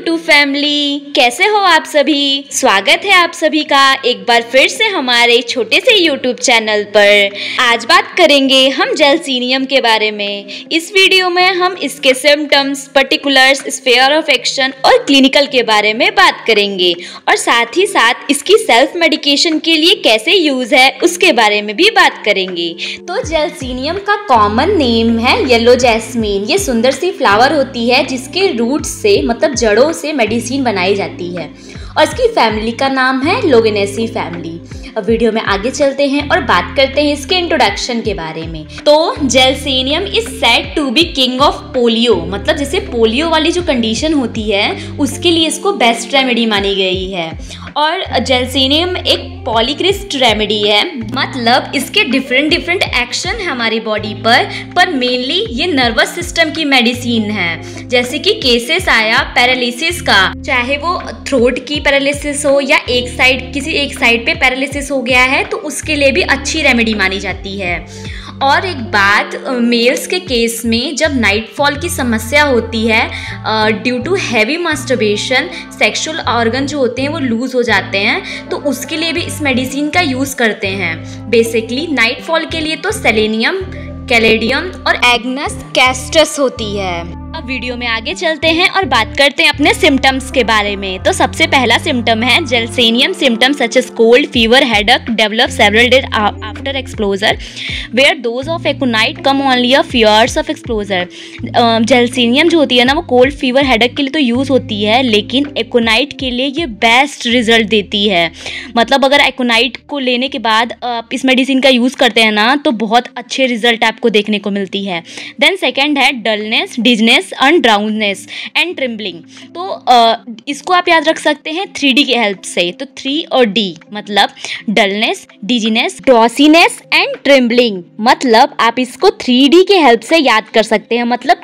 YouTube family, कैसे हो आप सभी। स्वागत है आप सभी का एक बार फिर से हमारे छोटे से यूट्यूब चैनल पर। आज बात करेंगे हम जेलसीनियम के बारे में। इस वीडियो में हम इसके symptoms, particulars, sphere of action और क्लिनिकल के बारे में बात करेंगे और साथ ही साथ इसकी सेल्फ मेडिकेशन के लिए कैसे यूज है उसके बारे में भी बात करेंगे। तो जेलसीनियम का कॉमन नेम है येलो जैस्मीन। ये सुंदर सी फ्लावर होती है जिसके रूट्स से मतलब जड़ों से मेडिसिन बनाई जाती है और इसकी फैमिली का नाम है लोगेनेसी फैमिली। अब वीडियो में आगे चलते हैं और बात करते हैं इसके इंट्रोडक्शन के बारे में। तो gelsemium is said to be king of polio, मतलब जैसे पोलियो वाली जो कंडीशन होती है उसके लिए इसको बेस्ट रेमेडी मानी गई है। और जेलसेनियम एक पॉलीक्रिस्ट रेमेडी है, मतलब इसके डिफरेंट एक्शन है हमारी बॉडी पर मेनली ये नर्वस सिस्टम की मेडिसिन है। जैसे कि केसेस आया पैरालिसिस का, चाहे वो थ्रोट की पैरालिसिस हो या किसी एक साइड पे पैरालिसिस हो गया है तो उसके लिए भी अच्छी रेमेडी मानी जाती है। और एक बात, मेल्स के केस में जब नाइटफॉल की समस्या होती है due to heavy masturbation, sexual organ जो होते हैं वो लूज हो जाते हैं, तो उसके लिए भी इस मेडिसिन का यूज़ करते हैं। बेसिकली नाइटफॉल के लिए तो सेलेनियम, कैलेडियम और एग्नस कैस्टस होती है। अब वीडियो में आगे चलते हैं और बात करते हैं अपने सिम्टम्स के बारे में। तो सबसे पहला सिम्टम है gelsemium symptoms such as cold, fever, headache develop several days after exposure where dose of aconite come only a few hours of exposure. Gelsemium जो होती है ना वो कोल्ड, फीवर, हेडेक के लिए तो यूज़ होती है, लेकिन एकोनाइट के लिए ये बेस्ट रिजल्ट देती है। मतलब अगर एकोनाइट को लेने के बाद आप इस मेडिसिन का यूज़ करते हैं ना तो बहुत अच्छे रिजल्ट आपको देखने को मिलती है। देन सेकेंड है dullness, dizziness and drowsiness and trembling. तो इसको आप याद रख सकते हैं 3D के हेल्प से। तो 3 और D मतलब dullness, dizziness, drowsiness and trembling, मतलब आप इसको 3D के हेल्प से याद कर सकते हैं। मतलब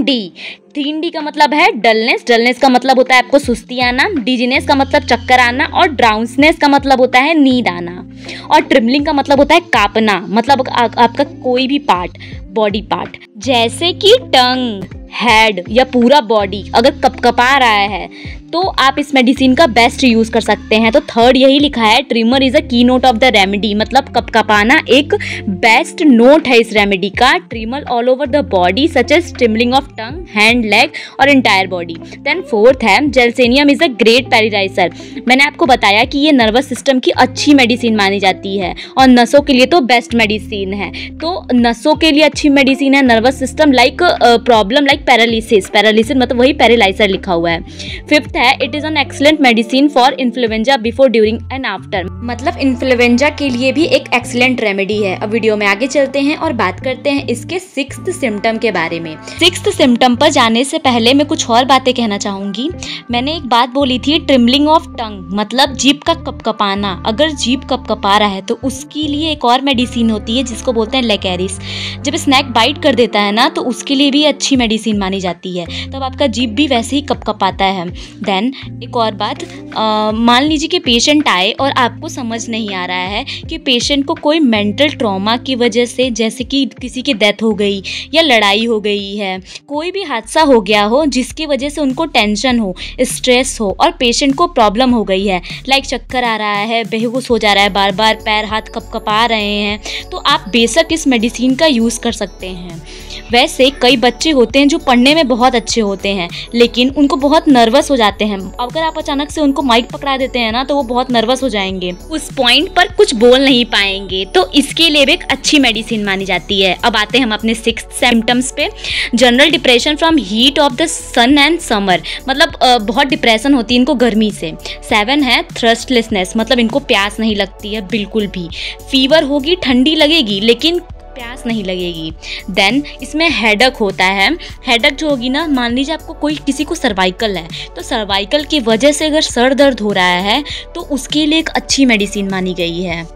3D का मतलब है डलनेस, डलनेस का मतलब होता है आपको सुस्ती आना, डिजीनेस का मतलब चक्कर आना और ड्राउजनेस का मतलब होता है नींद आना और ट्रिम्बलिंग का मतलब होता है कांपना, मतलब आपका कोई भी पार्ट, बॉडी पार्ट जैसे कि टंग, हेड या पूरा बॉडी अगर कपकपा रहा है तो आप इस मेडिसिन का बेस्ट यूज़ कर सकते हैं। तो थर्ड यही लिखा है, ट्रिमर इज अ की नोट ऑफ द रेमेडी, मतलब कपकपाना एक बेस्ट नोट है इस रेमेडी का। Tremor all over the body such as trembling of tongue, hand, leg और इंटायर बॉडी। देन फोर्थ है जेलसेनियम इज अ ग्रेट पैरालाइजर। मैंने आपको बताया कि ये नर्वस सिस्टम की अच्छी मेडिसिन मानी जाती है और नसों के लिए तो बेस्ट मेडिसिन है। तो नसों के लिए अच्छी मेडिसिन है, nervous system like problem like paralysis मतलब वही पैरालाइजर लिखा हुआ है। फिफ्थ है it is an excellent medicine for influenza before, during and after, मतलब इन्फ्लुएंजा के लिए भी एक एक्सीलेंट रेमेडी है। अब वीडियो में आगे चलते हैं और बात करते हैं इसके 6th सिम्टम के बारे में। 6th सिम्टम पर जाने से पहले मैं कुछ और बातें कहना चाहूंगी। मैंने एक बात बोली थी ट्रिम्बलिंग ऑफ टंग, मतलब जीभ का कपकपाना। अगर जीभ कपकपा रहा है तो उसके लिए एक और मेडिसिन होती है जिसको बोलते हैं लेकेरिस। जब स्नैक बाइट कर देता है ना तो उसके लिए भी अच्छी मेडिसिन मानी जाती है, तब आपका जीभ भी वैसे ही कपकपाता है। देन एक और बात, मान लीजिए कि पेशेंट आए और आपको समझ नहीं आ रहा है कि पेशेंट को कोई मेंटल ट्रॉमा की वजह से, जैसे कि किसी की डेथ हो गई या लड़ाई हो गई है, कोई भी हादसा हो गया हो जिसकी वजह से उनको टेंशन हो, स्ट्रेस हो और पेशेंट को प्रॉब्लम हो गई है, लाइक चक्कर आ रहा है, बेहोश हो जा रहा है, बार बार पैर हाथ कपकपा रहे हैं, तो आप बेशक इस मेडिसिन का यूज़ कर सकते हैं। वैसे कई बच्चे होते हैं जो पढ़ने में बहुत अच्छे होते हैं लेकिन उनको बहुत नर्वस हो जाते हैं। अगर आप अचानक से उनको माइक पकड़ा देते हैं ना तो वो बहुत नर्वस हो जाएंगे, उस पॉइंट पर कुछ बोल नहीं पाएंगे, तो इसके लिए भी एक अच्छी मेडिसिन मानी जाती है। अब आते हैं हम अपने 6th सिम्टम्स पे। General depression from heat of the sun and summer, मतलब बहुत डिप्रेशन होती है इनको गर्मी से। 7 है थ्रस्टलेसनेस, मतलब इनको प्यास नहीं लगती है बिल्कुल भी। फीवर होगी, ठंडी लगेगी लेकिन प्यास नहीं लगेगी। देन इसमें हेडेक होता है। हेडेक जो होगी ना, मान लीजिए आपको किसी को सर्वाइकल है तो सर्वाइकल की वजह से अगर सर दर्द हो रहा है तो उसके लिए एक अच्छी मेडिसिन मानी गई है।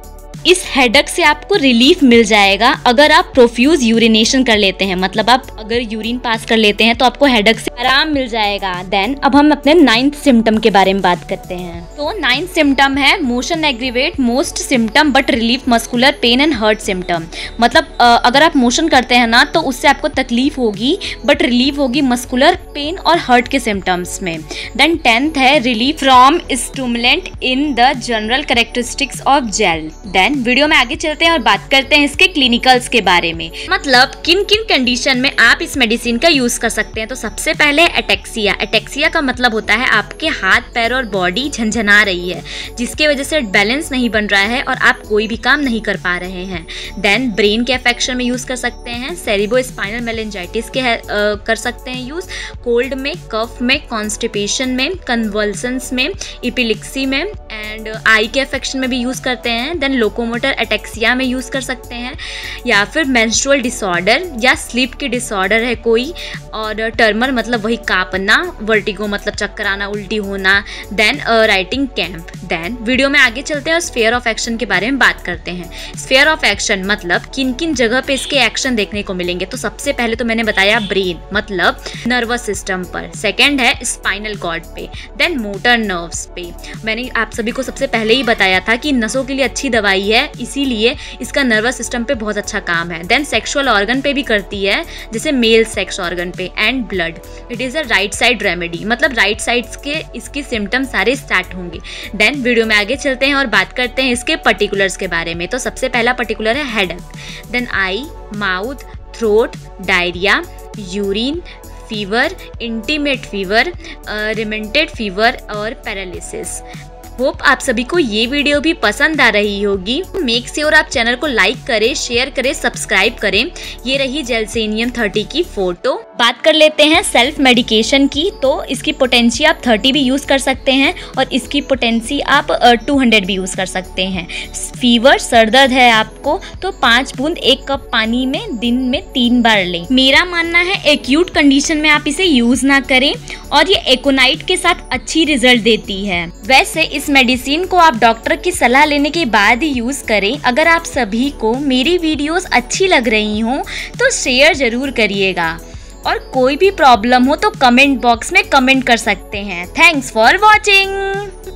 इस हेडेक से आपको रिलीफ मिल जाएगा अगर आप प्रोफ्यूज यूरिनेशन कर लेते हैं, मतलब आप अगर यूरिन पास कर लेते हैं तो आपको हेडेक से आराम मिल जाएगा। देन अब हम अपने 9th सिम्टम के बारे में बात करते हैं। तो 9th सिम्टम है motion aggravate most symptom but relief muscular pain and heart symptom. मतलब अगर आप मोशन करते हैं ना तो उससे आपको तकलीफ होगी बट रिलीफ होगी मस्कुलर पेन और हर्ट के सिम्टम्स में। देन 10th है relief from stimulant in the general characteristics of gel. Then video में आगे चलते हैं और बात करते हैं इसके क्लिनिकल्स के बारे में, मतलब किन किन कंडीशन में आप इस मेडिसिन का यूज कर सकते हैं। तो सबसे पहले एटेक्सिया। एटेक्सिया का मतलब होता है आपके हाथ पैर और बॉडी झंझना रही है जिसकी वजह से बैलेंस नहीं बन रहा है और आप कोई भी काम नहीं कर पा रहे हैं। देन ब्रेन के अफेक्शन में यूज कर सकते हैं, सेरिब्रो स्पाइनल मेनिंजाइटिस के कर सकते हैं यूज, कोल्ड में, कफ में, कॉन्स्टिपेशन में, कन्वल्सन्स में, एपिलेप्सी में एंड आई के अफेक्शन में भी यूज करते हैं। देन लोकोमोटर एटेक्सिया में यूज कर सकते हैं, या फिर मेंस्ट्रुअल डिसऑर्डर या स्लीप की डिसऑर्डर है कोई, और टर्मर मतलब वही कांपना, वर्टिगो मतलब चक्कर आना, उल्टी होना। Then writing camp. Then video में आगे चलते हैं और स्फीयर ऑफ एक्शन के बारे में बात करते हैं। स्फीयर ऑफ एक्शन मतलब किन किन जगह पे इसके एक्शन देखने को मिलेंगे। तो सबसे पहले तो मैंने बताया ब्रेन मतलब नर्वस सिस्टम पर, सेकंड है स्पाइनल कॉर्ड पे, देन मोटर नर्व्स पे। मैंने आप सभी को सबसे पहले ही बताया था कि नसों के लिए अच्छी दवाई है, इसीलिए इसका नर्वस सिस्टम पे बहुत अच्छा काम है। देन सेक्सुअल ऑर्गन पे भी करती है, जैसे मेल सेक्स ऑर्गन पे। And blood, it is a right side remedy, मतलब राइट साइड्स के इसके सिम्टम सारे स्टार्ट होंगे। देन वीडियो में आगे चलते हैं और बात करते हैं इसके पर्टिकुलर्स के बारे में। तो सबसे पहला पर्टिकुलर है headache, then eye, mouth, throat, diarrhoea, urine, fever, intermittent fever, remittent fever और पैरालिसिस। होप आप सभी को ये वीडियो भी पसंद आ रही होगी। मेक श्योर आप चैनल को लाइक करें, शेयर करें, सब्सक्राइब करें। ये रही जेलसेनियम 30 की फोटो। बात कर लेते हैं सेल्फ मेडिकेशन की। तो इसकी पोटेंसी आप 30 भी यूज़ कर सकते हैं और इसकी पोटेंसी आप 200 भी यूज़ कर सकते हैं। फीवर, सर दर्द है आपको तो 5 बूंद 1 कप पानी में दिन में 3 बार लें। मेरा मानना है एक्यूट कंडीशन में आप इसे यूज़ ना करें और ये एकोनाइट के साथ अच्छी रिजल्ट देती है। वैसे इस मेडिसिन को आप डॉक्टर की सलाह लेने के बाद ही यूज करें। अगर आप सभी को मेरी वीडियोस अच्छी लग रही हों तो शेयर जरूर करिएगा और कोई भी प्रॉब्लम हो तो कमेंट बॉक्स में कमेंट कर सकते हैं। Thanks for watching.